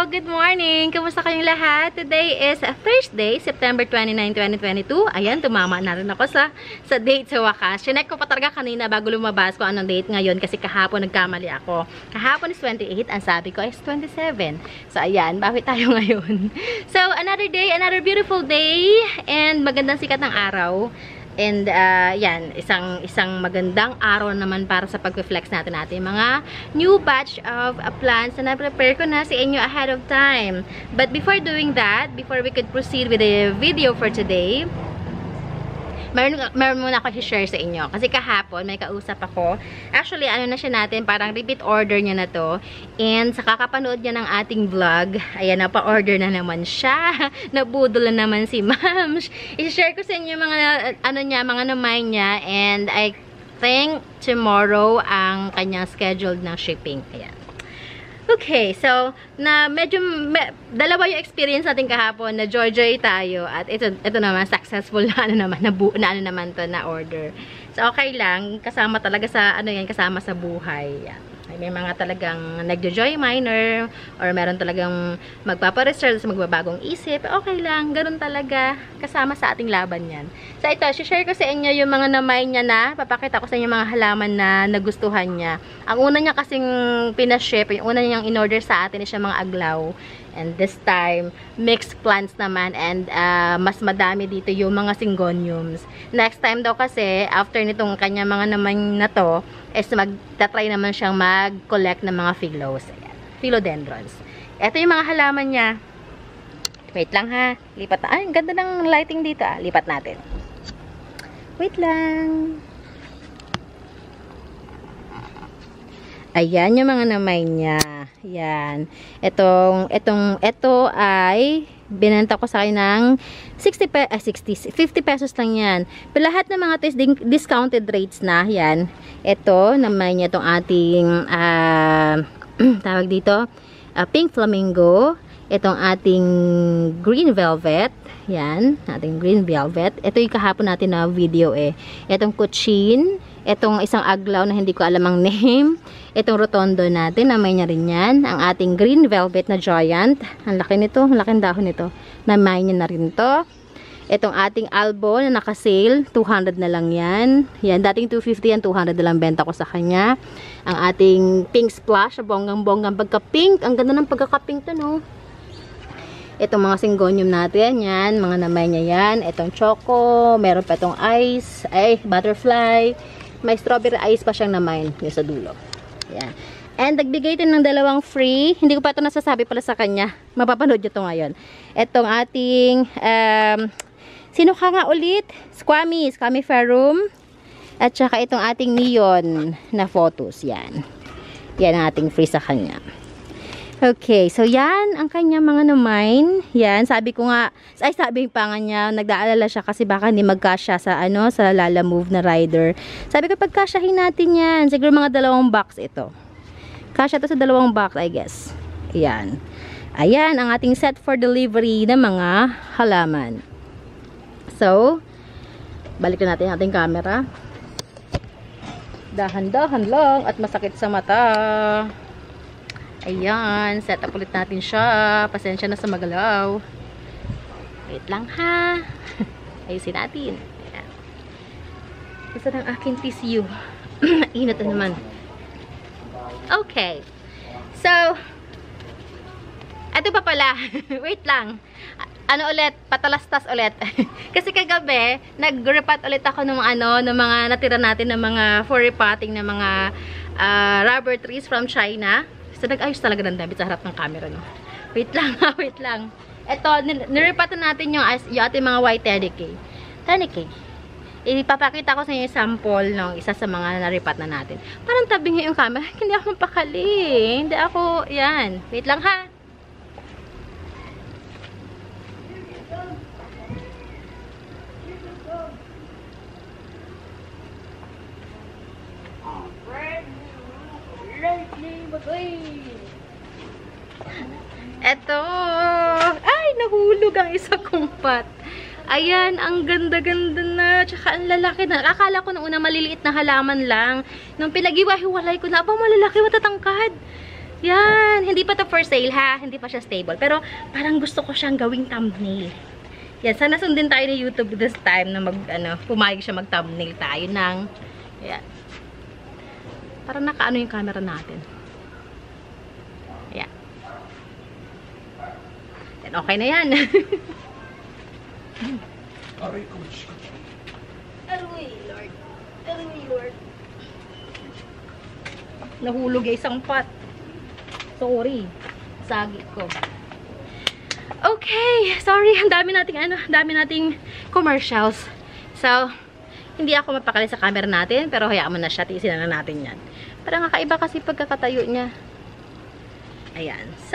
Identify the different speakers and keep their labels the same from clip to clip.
Speaker 1: Good morning! Kamusta kayong lahat? Today is Thursday, September 29, 2022. Ayan, tumama na rin ako sa date sa wakas. Chinek ko pa talaga kanina bago lumabas ko anong date ngayon kasi kahapon nagkamali ako. Kahapon is 28, ang sabi ko is 27. So, ayan, bakit tayo ngayon? So, another day, another beautiful day, and magandang sikat ng araw. And yan, isang magandang araw naman para sa pag-reflex natin mga new batch of plans na na-prepare ko na sa inyo ahead of time. But before doing that, before we could proceed with the video for today, meron muna ako i-share sa inyo. Kasi kahapon, may kausap ako. Actually, ano na siya natin, parang repeat order niya na to. And sa kakapanood niya ng ating vlog, ayan, napa-order na naman siya. Nabudol na naman si ma'am. I-share ko sa inyo mga, mga namay niya. And I think tomorrow ang kanyang scheduled ng shipping. Ayan. Okay, so, dalawa yung experience natin kahapon na joy-joy tayo at ito naman, successful na order. So, okay lang, kasama talaga sa, kasama sa buhay. Yan. May mga talagang nagjo-joy minor or meron talagang magpapareserve sa magbabagong isip. Okay lang, ganun talaga. Kasama sa ating laban yan. So, ito, share ko sa inyo yung mga namay niya na. Papakita ko sa inyo mga halaman na nagustuhan niya. Ang una niya kasing pinaship, yung una niyang in-order sa atin is yung mga aglaw. And this time, mixed plants naman and mas madami dito yung mga syngoniums. Next time daw kasi, after nitong kanya mga naman na to, is magta-try naman siyang mag-collect ng mga phyllos. Ayan. Philodendrons. Ito yung mga halaman niya. Wait lang ha. Lipat na. Ay, ang ganda ng lighting dito ah. Lipat natin. Wait lang. Ayan yung mga namay niya. Ayan. Ito ay binenta ko sa akin ng 50 pesos lang yan. Pero lahat ng mga discounted rates na. Yan. Ito, namay niya itong ating tawag dito, pink flamingo. Itong ating green velvet. Yan. Ating green velvet. Ito yung kahapon natin na video eh. Itong kuchin. Itong isang aglaw na hindi ko alam ang name. Itong rotondo natin, namay niya rin yan. Ang ating green velvet na giant. Ang laki nito, ang laking dahon nito. Namay niya na rin to. Itong ating albo na naka-sale, 200 na lang yan. Yan, dating 250 yan, 200 na lang benta ko sa kanya. Ang ating pink splash, bonggang-bonggang pagka-pink. Ang ganda ng pagkaka-pink to, no? Itong mga syngonium natin, yan, mga namay niya yan. Itong choco, meron pa itong ice, butterfly. May strawberry ice pa siyang namay yung sa dulo. Yan. And nagbigay din ng dalawang free. Hindi ko pa ito nasasabi pala sa kanya. Mapapanood nyo ito ngayon. Itong ating, sino ka nga ulit? Squammy ferrum. At saka itong ating neon na photos. Yan. Yan ang ating free sa kanya. Okay, so yan ang kanya mga namain. Yan, sabi pa nga niya, nagdaalala siya kasi baka hindi magkasya sa sa Lala Move na rider. Sabi ko pagkasyahin natin yan, siguro mga 2 box ito. Kasya to sa 2 box, I guess. Yan. Ayan ang ating set for delivery ng mga halaman. So, balik na natin ang ating camera. Dahan-dahan lang at masakit sa mata. Ayan, set up ulit natin siya. Pasensya na sa magalaw. Wait lang ha. Ayusin natin. Ayan. Isa ng aking tissue. Init na naman. Okay. So, ito pa pala. Wait lang. Ulit? Patalastas ulit. Kasi kagabi, nag-repat ulit ako ng mga natira natin ng mga for repotting na mga rubber trees from China. So, nag-ayos talaga ng damit sa harap ng camera, no? Wait lang, wait lang. Ito, nirepatan natin yung ating mga white Teddy Ipapakita ko sa inyo yung sample ng isa sa mga naripat na natin. Parang tabing yung camera. Hindi ako mapakali. Hindi ako, yan. Wait lang, ha? Eto. Ay, nahulog ang isa kong pot. Ayan, ang ganda-ganda na. Tsaka ang lalaki na. Akala ko nung una maliliit na halaman lang. Nung pinag-iwahiwalay ko na, malalaki, matatangkad. Yan, hindi pa to for sale ha, hindi pa siya stable. Pero parang gusto ko siyang gawing thumbnail. Yan, sana sundin tayo ni YouTube this time na pumayag siya mag-thumbnail tayo ng, yan. Parang nakaano yung camera natin. Yan. Yan, okay na yan.
Speaker 2: Aray, coach.
Speaker 1: Aroy, Lord. Aroy, Lord. Nahulog yung isang pot. Sorry. Sagi ko. Okay. Sorry. Ang dami nating commercials. So, hindi ako mapakali sa camera natin. Pero hayaan mo na siya. Tiisin na natin yan. Parang kakaiba kasi pagkakatayo niya. Ayan. So,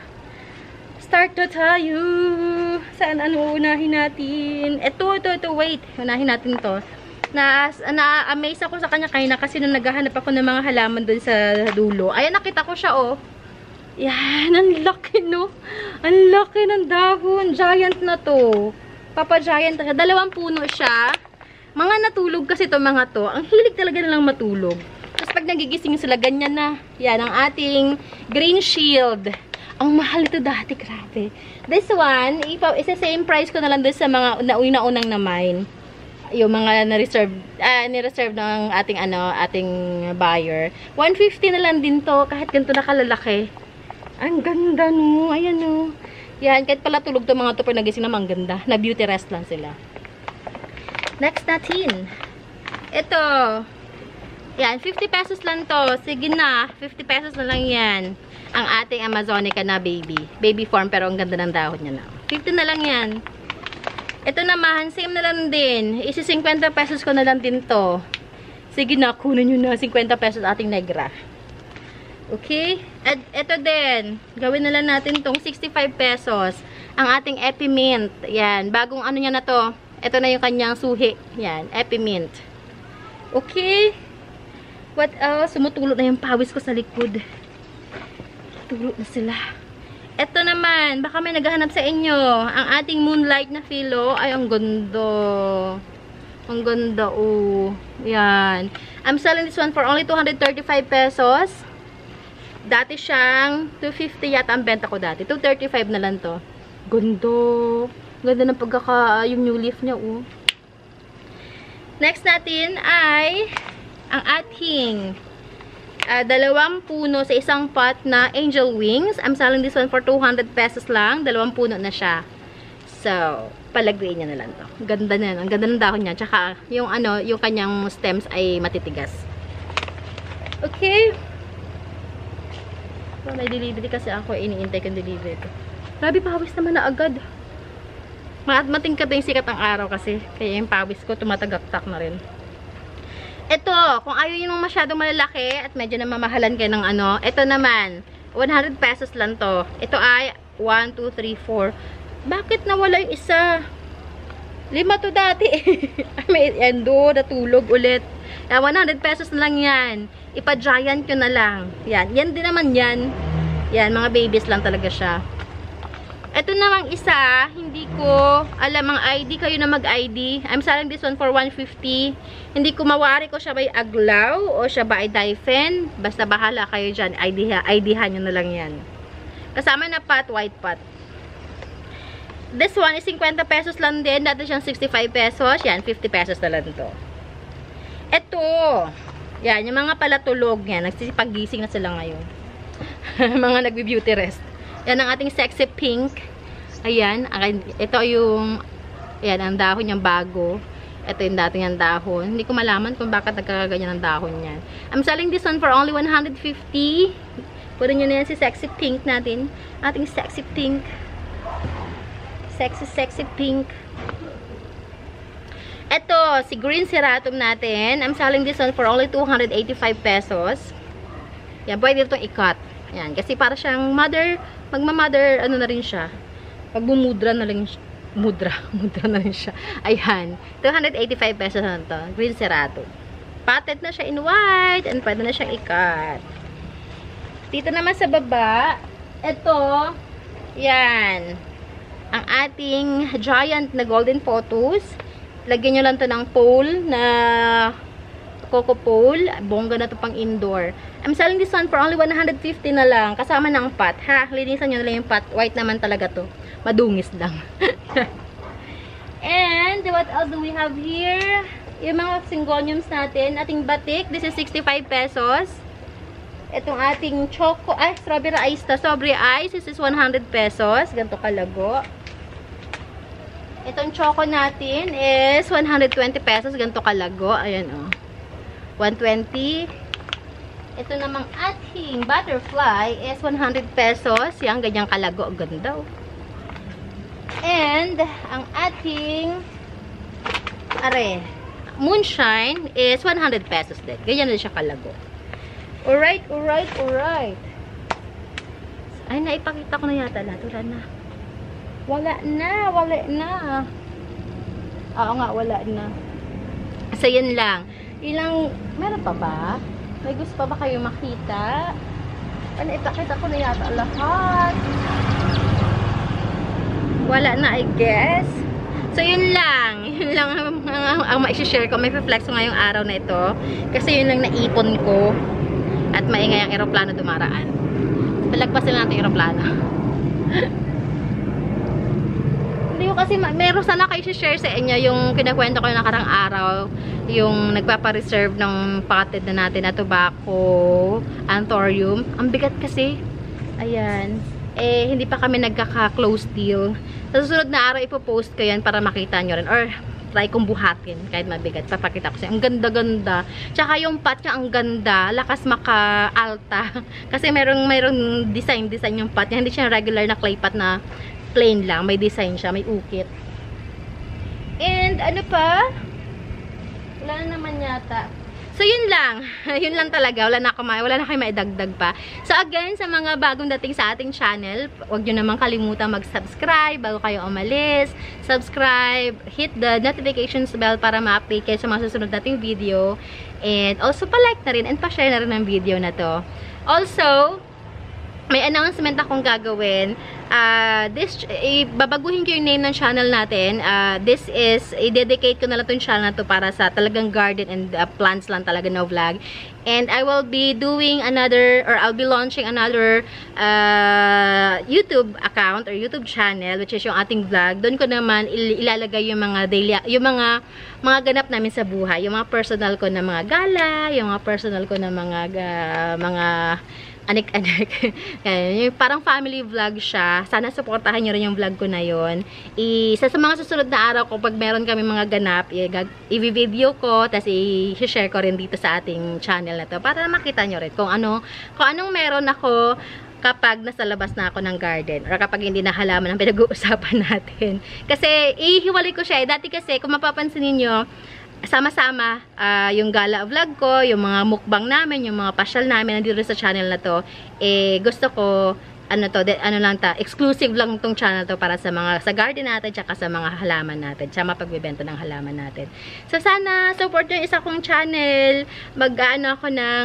Speaker 1: start na tayo. Saan unahin natin? Ito. Wait. Unahin natin to. Na-amaze ako sa kanya kanina kasi nung naghahanap ako ng mga halaman dun sa dulo. Ayan, nakita ko siya, oh. Yan, ang laki, no? Ang laki ng dahon. Giant na to. Papa giant na siya. 2 puno siya. Mga natulog kasi to mga to. Ang hilig talaga nilang matulog. Tapos pag nagigising sila, ganyan na. Yan, ang ating green shield. Ang mahal ito dati, grabe. This one, isa same price ko na lang dun sa mga nauna-unang na mine. Yung mga ni-reserve ng ating buyer. 150 na lang din to, kahit ganito na kalalaki. Ang ganda, no? Ayan, no? Yan, kahit pala tulog to mga to, pero nagising naman, ganda. Na beauty rest lang sila. Next natin. Ito. Yan, 50 pesos lang to. Sige na, 50 pesos na lang yan. Ang ating Amazonica na baby. Baby form, pero ang ganda ng dahon niya na. 50 na lang yan. Ito naman, same na lang din. 50 pesos ko na lang din to. Sige na, kunin nyo na 50 pesos ating negra. Okay? At ito din, gawin na lang natin tong 65 pesos. Ang ating Epimint. Yan, bagong ano niya na to. Ito na yung kanyang suhi. Yan, Epimint. Okay? What else? Sumutulot na yung pawis ko sa likod. Tulot na sila. Ito naman, baka may naghahanap sa inyo. Ang ating Moonlight na filo. Ay, ang ganda. Ang ganda, oh. Yan. I'm selling this one for only 235 pesos. Dati siyang 250 yata ang benta ko dati. 235 na lang to. Ganda. Ganda ng yung new leaf niya, oh. Next natin ay ang ating 2 puno sa isang pot na angel wings. I'm selling this one for 200 pesos lang. 2 puno na siya. So, palagriin niya na lang to. Ganda na yan. Ang ganda ng dahon niya. Tsaka, yung kanyang stems ay matitigas. Okay. So, may delivery kasi ako. Iniintay kong delivery ko. Grabe, pawis naman na agad. Matingkad yung sikat ng araw kasi. Kaya yung pawis ko tumatagaktak na rin. Ito, kung ayaw yun masyadong malalaki at medyo namamahalan kayo ng ito naman, 100 pesos lang to. Ito ay 1, 2, 3, 4. Bakit nawala yung isa? 5 to dati. May endo, natulog ulit. 100 pesos na lang yan. Ipa-giant ko na lang. Yan, yan din naman yan. Yan, mga babies lang talaga siya. Ito namang isa, hindi ko alam ang ID. Kayo na mag-ID. I'm selling this one for 150. Hindi ko mawari ko siya by aglaw o siya by Dyphane. Basta bahala kayo dyan. ID-han nyo na lang yan. Kasama na pot, white pot. This one is 50 pesos lang din. Dati siyang 65 pesos. Yan, 50 pesos na lang to. Ito. Yan, yung mga palatulog yan. Nagsisipag-gising na sila ngayon. Mga nagbi-beauty rest. Yan ang ating sexy pink. Ayan. Ito yung ayan, ang dahon niyang bago. Ito yung dati niyang dahon. Hindi ko malaman kung bakit nagkakaganyan ang dahon niyan. I'm selling this one for only 150. Puro nyo na yan si sexy pink natin. Ating sexy pink. Sexy pink. Ito, si green ceratum natin. I'm selling this one for only 285 pesos. Yan, pwede itong i-cut. Yan, kasi para siyang magmamother, na rin siya. Magbumudra na lang siya. Mudra na rin siya. Ayan, 285 pesos na to. Green ceratum. Potted na siya in white and pwede na siyang i-cut. Dito naman sa baba, ito, yan, ang ating giant na golden photos. Lagyan nyo lang to ng pole na Coco pole. Bongga na to pang indoor. I'm selling this one for only 150 na lang. Kasama ng pot. Ha? Linisan nyo na lang yung pot. White naman talaga to. Madungis lang. And what else do we have here? Yung mga syngoniums natin. Ating batik. This is 65 pesos. Itong ating choco. Ay, strawberry ice to. Strawberry ice. This is 100 pesos. Ganito kalago. Itong choco natin is 120 pesos. Ganito kalago. Ayan o. 120. Ito namang ating butterfly is 100 pesos. Yan, ganyang kalago. Ganda o. And, ang ating moonshine is 100 pesos din. Ganyan na siya kalago. Alright, alright, alright. Ay, naipakita ko na yata lahat. Wala na. Wala na, wala na. Oo nga, wala na. So, yun lang. Ilang, meron pa ba? May gusto pa ba kayo makita? Ano, ipakita ko na yata lahat. Wala na, I guess. So, yun lang. Yun lang ang ma-share ko. May flex ko ngayong araw na ito. Kasi yun lang naipon ko. At maingay ang aeroplano dumaraan. Palagpasin natin yung aeroplano. Hindi ko kasi, meron sana kayo share sa inyo yung kinakwento ko yung nakarang araw, yung nagpapareserve ng potted na natin na tobacco, anthurium. Ang bigat kasi. Ayan. Eh, hindi pa kami nagkaka-close deal. Sa susunod na araw, ipopost ko yan para makita nyo rin. Or, try kong buhatin kahit mabigat. Papakita ko siya. Ang ganda-ganda. Tsaka yung pot niya ang ganda. Lakas maka-alta. Kasi mayroong design yung pot niya. Hindi siya regular na clay pot na plain lang. May design siya. May ukit. And, ano pa? Wala na naman yata. So, yun lang. Yun lang talaga. Wala na kayo maidagdag pa. So, again, sa mga bagong dating sa ating channel, huwag nyo naman kalimutan mag-subscribe bago kayo umalis. Subscribe, hit the notifications bell para ma-update kayo sa mga susunod nating video. And also, pa-like na rin and pa-share na rin ang video na to. Also, may announcement akong gagawin. Babaguhin ko yung name ng channel natin. This is, i-dedicate ko na lang itong channel na to para sa talagang garden and plants lang talaga na vlog. And I will be doing I'll be launching another YouTube account or YouTube channel, which is yung ating vlog. Doon ko naman ilalagay yung mga daily, yung mga ganap namin sa buhay. Yung mga personal ko na mga gala, yung mga personal ko na mga anik-anik. Yung parang family vlog siya. Sana supportahan nyo rin yung vlog ko na yun. Sa mga susunod na araw ko, pag meron kami mga ganap, i-video ko, tapos i-share ko rin dito sa ating channel na to para makita nyo rin kung anong meron ako kapag nasa labas na ako ng garden or kapag hindi na halaman ang pinag-uusapan natin. Kasi ihiwalay ko siya. Dati kasi, kung mapapansin niyo, sama-sama yung gala vlog ko, yung mga mukbang namin, yung mga pasyal namin nandito sa channel na to, gusto ko exclusive lang tong channel to para sa garden natin, tsaka sa mga halaman natin, tsaka mapagbebenta ng halaman natin. So sana support yung isa kong channel. Mag-ano ako ng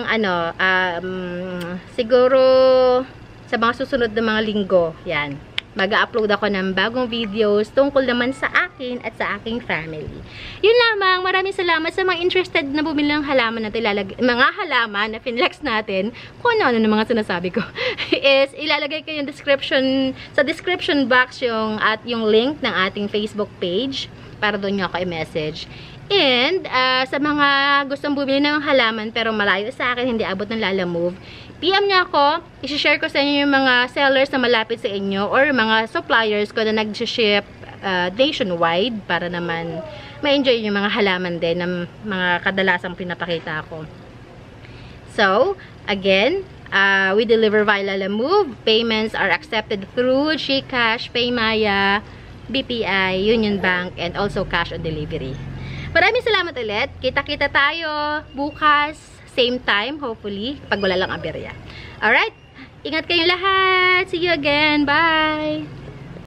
Speaker 1: siguro sa mga susunod na mga linggo, yan, mag-upload ako ng bagong videos tungkol naman sa akin at sa aking family. Yun lamang. Maraming salamat sa mga interested na bumili ng halaman natin. Mga halaman na finlex natin. Kung ano ng mga sinasabi ko. Is ilalagay ko yung sa description box yung link ng ating Facebook page para doon nyo ako i-message. And sa mga gustong bumili ng halaman pero malayo sa akin, hindi abot ng Lalamove, PM niya ako, i-share ko sa inyo yung mga sellers na malapit sa inyo or mga suppliers ko na nag-ship nationwide para naman ma-enjoy yung mga halaman din ng mga kadalasang pinapakita ko. So, again, we deliver via Lalamove. Payments are accepted through GCash, Paymaya, BPI, Union Bank, and also cash on delivery. Maraming salamat ulit. Kita-kita tayo bukas, same time, hopefully, pag wala lang aberya. Alright? Ingat kayong lahat. See you again. Bye!